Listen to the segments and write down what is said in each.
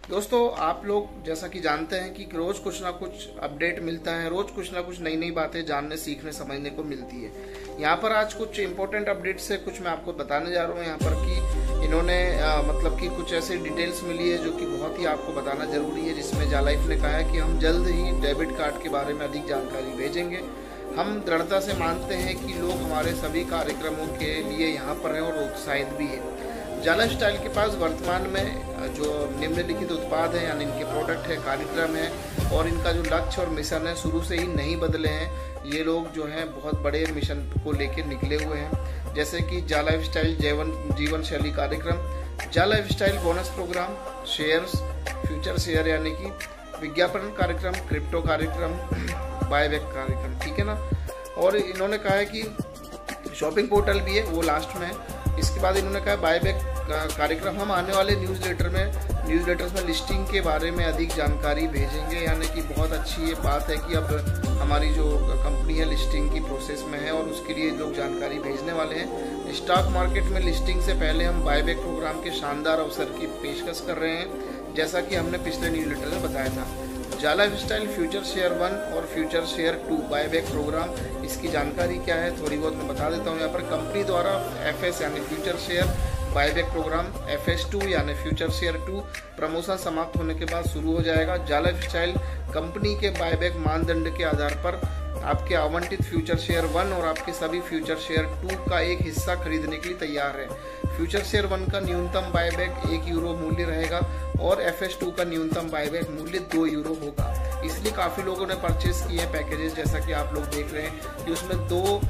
दोस्तों, आप लोग जैसा कि जानते हैं कि रोज कुछ ना कुछ अपडेट मिलता है, रोज कुछ ना कुछ नई नई बातें जानने, सीखने, समझने को मिलती है। यहाँ पर आज कुछ इंपॉर्टेंट अपडेट्स है, कुछ मैं आपको बताने जा रहा हूँ यहाँ पर कि इन्होंने मतलब कि कुछ ऐसी डिटेल्स मिली है जो कि बहुत ही आपको बताना जरूरी है, जिसमें जालाइफ ने कहा है कि हम जल्द ही डेबिट कार्ड के बारे में अधिक जानकारी भेजेंगे। हम दृढ़ता से मानते हैं कि लोग हमारे सभी कार्यक्रमों के लिए यहाँ पर हैं और उत्साहित भी है। जालाइफ स्टाइल के पास वर्तमान में जो निम्नलिखित उत्पाद हैं, यानी इनके प्रोडक्ट है, कार्यक्रम है और इनका जो लक्ष्य और मिशन है शुरू से ही नहीं बदले हैं। ये लोग जो हैं बहुत बड़े मिशन को लेकर निकले हुए हैं, जैसे कि जालाइफ स्टाइल जीवन शैली कार्यक्रम, जालाइफ style bonus program, shares, future share यानी कि विज्ञापन कार्यक्रम, क्रिप्टो कार्यक्रम, बायबैक कार्यक्रम, ठीक है ना। और इन्होंने कहा है कि शॉपिंग पोर्टल भी है, वो लास्ट में है। इसके बाद इन्होंने कहा बायबैक कार्यक्रम, हम आने वाले न्यूज़लेटर्स में लिस्टिंग के बारे में अधिक जानकारी भेजेंगे, यानी कि बहुत अच्छी ये बात है कि अब हमारी जो कंपनी है लिस्टिंग की प्रोसेस में है और उसके लिए लोग जानकारी भेजने वाले हैं। स्टॉक मार्केट में लिस्टिंग से पहले हम बायबैक प्रोग्राम के शानदार अवसर की पेशकश कर रहे हैं, जैसा कि हमने पिछले न्यूज़लेटर में बताया था। जालाइफ स्टाइल फ्यूचर शेयर 1 और फ्यूचर शेयर 2 बायबैक प्रोग्राम, इसकी जानकारी क्या है थोड़ी बहुत मैं बता देता हूँ। यहाँ पर कंपनी द्वारा FS यानी future share buyback programme, FS2 यानी फ्यूचर शेयर 2 प्रमोशन समाप्त होने के बाद शुरू हो जाएगा। जालाइफ स्टाइल कंपनी के बायबैक मानदंड के आधार पर आपके आवंटित फ्यूचर शेयर 1 और आपके सभी फ्यूचर शेयर 2 का एक हिस्सा खरीदने के लिए तैयार है। फ्यूचर शेयर 1 का न्यूनतम बायबैक €1 मूल्य रहेगा और FS2 का न्यूनतम बायबैक मूल्य €2 होगा। इसलिए काफ़ी लोगों ने परचेज किए हैं पैकेजेस, जैसा कि आप लोग देख रहे हैं कि उसमें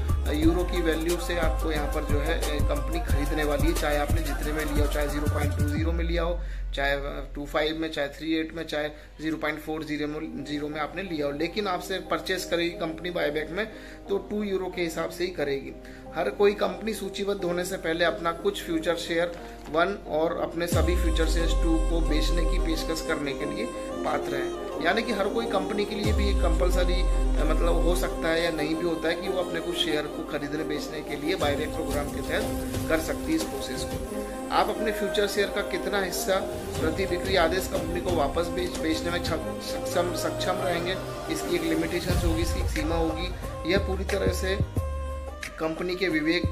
€2 की वैल्यू से आपको यहाँ पर जो है कंपनी खरीदने वाली है, चाहे आपने जितने में लिया हो, चाहे 0.20 में लिया हो, चाहे 25 में, चाहे 38 में, चाहे 0.40 में आपने लिया हो, लेकिन आपसे परचेस करेगी कंपनी बायबैक में तो €2 के हिसाब से ही करेगी। हर कोई कंपनी सूचीबद्ध होने से पहले अपना कुछ फ्यूचर शेयर 1 और अपने सभी फ्यूचर शेयर 2 को बेचने की पेशकश करने के लिए पात्र है। यानी कि हर कोई कंपनी के लिए भी कंपलसरी मतलब हो सकता है या नहीं भी होता है कि वो अपने कुछ शेयर को खरीदने बेचने के लिए बायबैक प्रोग्राम के तहत कर सकती है इस प्रोसेस को। आप अपने फ्यूचर शेयर का कितना हिस्सा प्रति बिक्री आदेश कंपनी को वापस बेचने में सक्षम रहेंगे, इसकी एक लिमिटेशन होगी, इसकी एक सीमा होगी। यह पूरी तरह से कंपनी के विवेक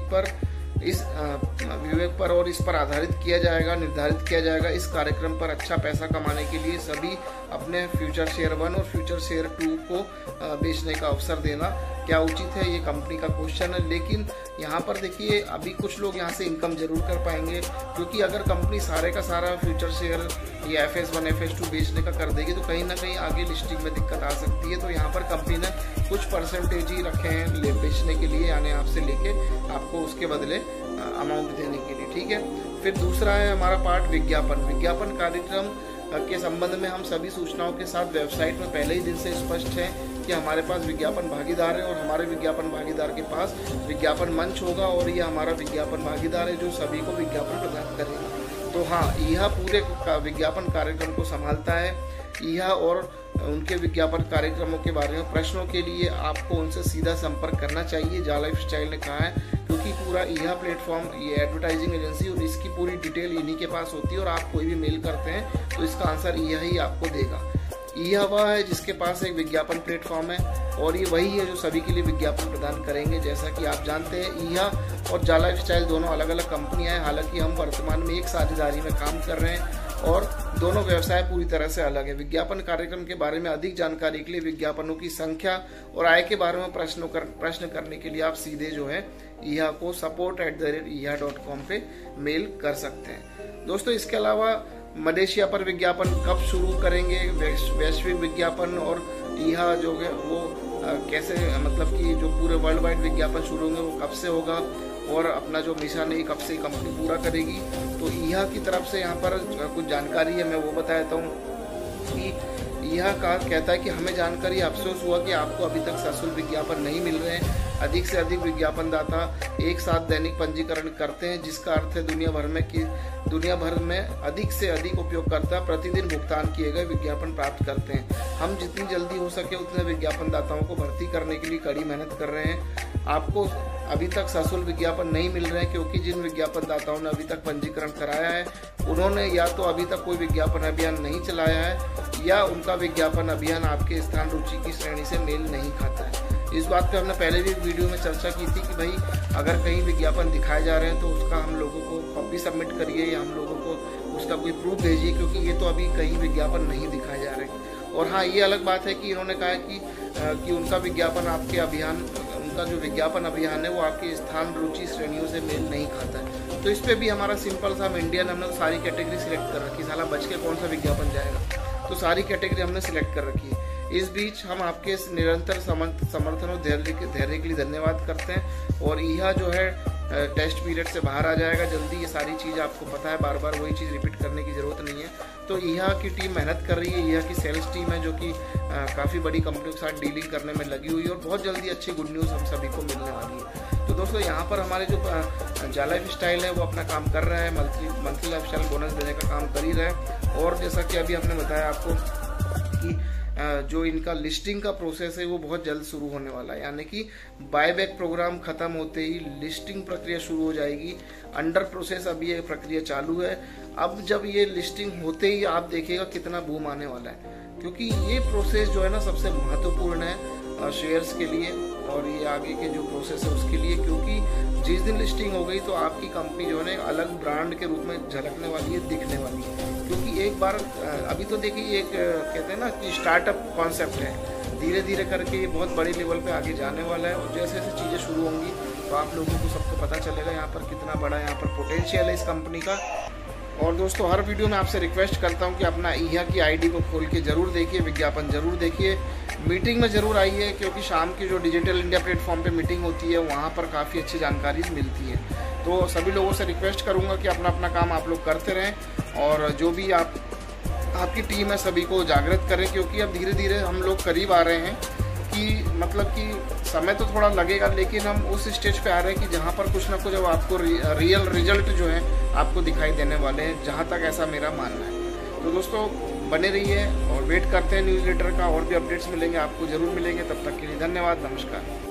पर और इस पर आधारित किया जाएगा, निर्धारित किया जाएगा। इस कार्यक्रम पर अच्छा पैसा कमाने के लिए सभी अपने फ्यूचर शेयर 1 और फ्यूचर शेयर 2 को बेचने का अवसर देना क्या उचित है, ये कंपनी का क्वेश्चन है। लेकिन यहाँ पर देखिए, अभी कुछ लोग यहाँ से इनकम जरूर कर पाएंगे, क्योंकि अगर कंपनी सारे का सारा फ्यूचर शेयर या FS1 FS2 बेचने का कर देगी तो कहीं ना कहीं आगे लिस्टिंग में दिक्कत आ सकती है। तो यहाँ पर कंपनी ने कुछ परसेंटेज ही रखे हैं बेचने के लिए, यानी आपसे लेके आपको उसके बदले अमाउंट देने के लिए, ठीक है। फिर दूसरा है हमारा पार्ट विज्ञापन कार्यक्रम के संबंध में हम सभी सूचनाओं के साथ वेबसाइट में पहले ही दिन से स्पष्ट है कि हमारे पास विज्ञापन भागीदार है और हमारे विज्ञापन भागीदार के पास विज्ञापन मंच होगा और यह हमारा विज्ञापन भागीदार है जो सभी को विज्ञापन प्रदान करेगा। तो हाँ, यह पूरे विज्ञापन कार्यक्रम को संभालता है। यह और उनके विज्ञापन कार्यक्रमों के बारे में प्रश्नों के लिए आपको उनसे सीधा संपर्क करना चाहिए, जालाइफ स्टाइल ने कहा है, क्योंकि पूरा यह प्लेटफॉर्म, ये एडवर्टाइजिंग एजेंसी और इसकी पूरी डिटेल इन्हीं के पास होती है और आप कोई भी मेल करते हैं तो इसका आंसर यह ही आपको देगा। यह वह है जिसके पास एक विज्ञापन प्लेटफॉर्म है और ये वही है जो सभी के लिए विज्ञापन प्रदान करेंगे। जैसा कि आप जानते हैं, यह और जालाइफ स्टाइल दोनों अलग अलग कंपनियां हैं, हालांकि हम वर्तमान में एक साझेदारी में काम कर रहे हैं और दोनों व्यवसाय पूरी तरह से अलग है। विज्ञापन कार्यक्रम के बारे में अधिक जानकारी के लिए, विज्ञापनों की संख्या और आय के बारे में प्रश्न करने के लिए आप सीधे जो है ईहा को support@eha.com पे मेल कर सकते हैं। दोस्तों, इसके अलावा मलेशिया पर विज्ञापन कब शुरू करेंगे, वैश्विक विज्ञापन और ईहा जो है वो कैसे, मतलब कि जो पूरे वर्ल्ड वाइड विज्ञापन शुरू होंगे वो कब से होगा और अपना जो मिशन है कब से कंपनी पूरा करेगी, तो ईहा की तरफ से यहाँ पर कुछ जानकारी है, मैं वो बता देता हूँ कि यह कहता है कि हमें जानकारी अफसोस हुआ कि आपको अभी तक सशुल्क विज्ञापन नहीं मिल रहे हैं। अधिक से अधिक विज्ञापनदाता एक साथ दैनिक पंजीकरण करते हैं, जिसका अर्थ है दुनिया भर में अधिक से अधिक उपयोगकर्ता प्रतिदिन भुगतान किए गए विज्ञापन प्राप्त करते हैं। हम जितनी जल्दी हो सके उतने विज्ञापनदाताओं को भर्ती करने के लिए कड़ी मेहनत कर रहे हैं। आपको अभी तक सशुल्क विज्ञापन नहीं मिल रहे हैं, क्योंकि जिन विज्ञापन दाताओं ने अभी तक पंजीकरण कराया है उन्होंने या तो अभी तक कोई विज्ञापन अभियान नहीं चलाया है या उनका विज्ञापन अभियान आपके स्थान रुचि की श्रेणी से मेल नहीं खाता है। इस बात पे हमने पहले भी वीडियो में चर्चा की थी कि भाई अगर कहीं विज्ञापन दिखाए जा रहे हैं तो उसका हम लोगों को कॉपी सबमिट करिए या हम लोगों को उसका कोई प्रूफ भेजिए, क्योंकि ये तो अभी कहीं विज्ञापन नहीं दिखाए जा रहे। और हाँ, ये अलग बात है कि इन्होंने कहा है कि उनका विज्ञापन आपके अभियान, उनका जो विज्ञापन अभियान है वो आपके स्थान रुचि श्रेणियों से मेल नहीं खाता है। तो इस पर भी हमारा सिंपल सा, हम इंडियन, हमने तो सारी कैटेगरी सिलेक्ट कर रखी, साला बच के कौन सा विज्ञापन जाएगा, तो सारी कैटेगरी हमने सिलेक्ट कर रखी है। इस बीच हम आपके निरंतर समर्थन और धैर्य के लिए धन्यवाद करते हैं। और यह जो है टेस्ट पीरियड से बाहर आ जाएगा जल्दी, ये सारी चीज़ आपको पता है, बार बार वही चीज़ रिपीट करने की ज़रूरत नहीं है। तो यह की टीम मेहनत कर रही है, यह की सेल्स टीम है जो कि काफ़ी बड़ी कंपनियों के साथ डीलिंग करने में लगी हुई है और बहुत जल्दी अच्छी गुड न्यूज़ हम सभी को मिलने वाली है। तो दोस्तों, यहाँ पर हमारे जो जा लाइफ स्टाइल है वो अपना काम कर रहा है, मंथली लाइफ स्टाइल बोनस देने का काम कर ही रहा है। और जैसा कि अभी हमने बताया आपको कि जो इनका लिस्टिंग का प्रोसेस है वो बहुत जल्द शुरू होने वाला है, यानी कि बायबैक प्रोग्राम खत्म होते ही लिस्टिंग प्रक्रिया शुरू हो जाएगी। अंडर प्रोसेस अभी ये प्रक्रिया चालू है। अब जब ये लिस्टिंग होते ही आप देखिएगा कितना बूम आने वाला है, क्योंकि ये प्रोसेस जो है ना सबसे महत्वपूर्ण है शेयर्स के लिए और ये आगे के जो प्रोसेस है उसके लिए, क्योंकि जिस दिन लिस्टिंग हो गई तो आपकी कंपनी जो है ना अलग ब्रांड के रूप में झलकने वाली है, दिखने वाली है। क्योंकि एक बार अभी तो देखिए एक कहते हैं ना कि स्टार्टअप कॉन्सेप्ट है, धीरे धीरे करके ये बहुत बड़े लेवल पे आगे जाने वाला है। और जैसे जैसे चीज़ें शुरू होंगी तो आप लोगों को सबको पता चलेगा यहाँ पर कितना बड़ा यहाँ पर पोटेंशियल है इस कंपनी का। और दोस्तों, हर वीडियो में आपसे रिक्वेस्ट करता हूँ कि अपना ईहा की आईडी को खोल के ज़रूर देखिए, विज्ञापन ज़रूर देखिए, मीटिंग में ज़रूर आइए, क्योंकि शाम की जो डिजिटल इंडिया प्लेटफॉर्म पे मीटिंग होती है वहाँ पर काफ़ी अच्छी जानकारी मिलती है। तो सभी लोगों से रिक्वेस्ट करूँगा कि अपना अपना काम आप लोग करते रहें और जो भी आपकी टीम है सभी को जागृत करें, क्योंकि अब धीरे धीरे हम लोग करीब आ रहे हैं कि मतलब कि समय तो थोड़ा लगेगा, लेकिन हम उस स्टेज पे आ रहे हैं कि जहाँ पर कुछ ना कुछ अब आपको रियल रिजल्ट जो है आपको दिखाई देने वाले हैं, जहाँ तक ऐसा मेरा मानना है। तो दोस्तों, बने रहिए और वेट करते हैं न्यूज़लेटर का, और भी अपडेट्स मिलेंगे आपको ज़रूर मिलेंगे। तब तक के लिए धन्यवाद, नमस्कार।